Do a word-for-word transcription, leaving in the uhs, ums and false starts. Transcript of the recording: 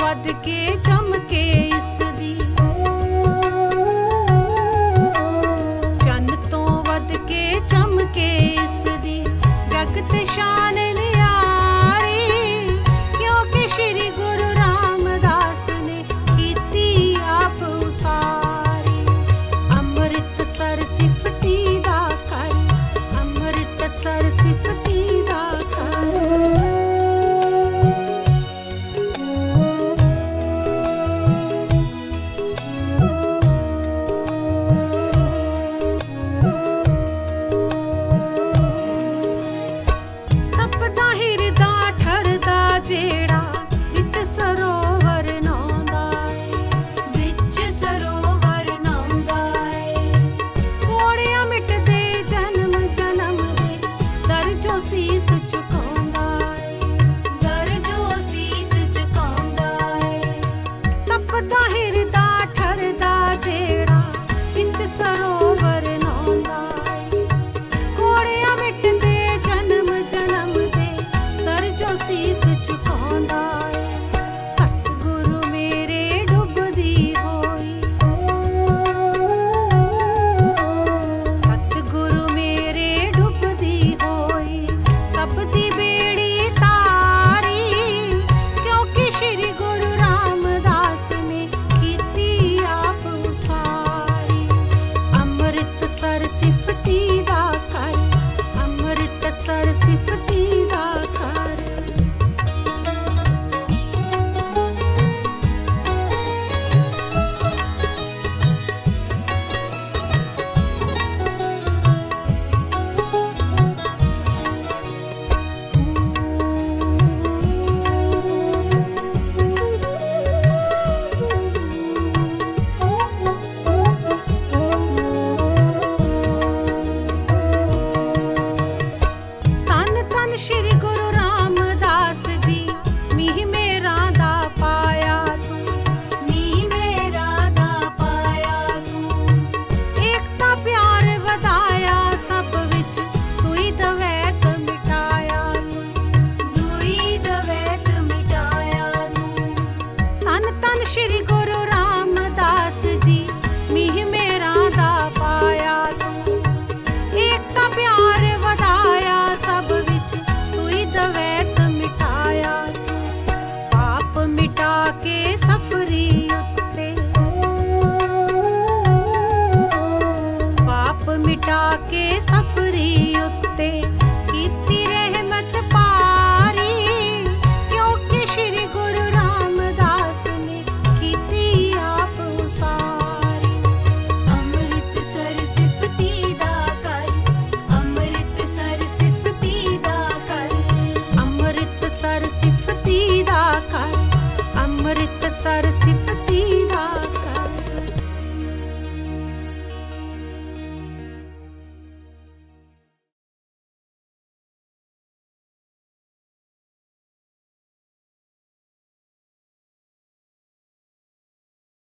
वध के चमके इसदी, चन्न तो वध के चमके इसदी, जगत शान नियारी, क्योंकि श्री गुरु रामदास ने कीती आप उसारी। अमृतसर सिफती दा कर, अमृतसर सिफती दा कर। जेड़ा विच सरोवर नौंदा है, विच सरोवर नौंदा है। घोड़ियां मिटदे जन्म जन्म दे, दर जो सीस झुकाउंदा है, दर जो सीस झुकाउंदा है। तपदा हिरदा ठरदा जेड़ा विच सरोवर नौंदा है। घोड़ियां मिटदे जन्म जन्म दे, दर जो सीस झुकाउंदा है। सतगुरु मेरे डुबदी होई, सतगुरु मेरे डुबदी होई, सब दी बेड़ी तारी, क्योंकि श्री गुरु रामदास ने कीती आप उसारी। अमृतसर सिफती दा कर, अमृतसर सिफती दा कर। श्री गुरु रामदास जी मीह मेरा दा पाया तू, मीह मेरा दा पाया तू। एकता प्यार वधाया सब विच, दुई दवैत मिटाया तू, दुई दवैत मिटाया तू। तन तन श्री गुरु रामदास जी मीह मेरा दा पाया तू। एकता प्यार वधाया सब विच, दवैत मिटाया तू। पाप मिटा के सफरी उत्ते, पाप मिटा के सफरी उत्ते, कीती रहमत पारी, क्योंकि श्री गुरु रामदास ने कीती आप उसारी। अमृतसर सिफती दा कर, अमृतसर सिफती दा कर। अमृतसर सिफती दा कर, अमृतसर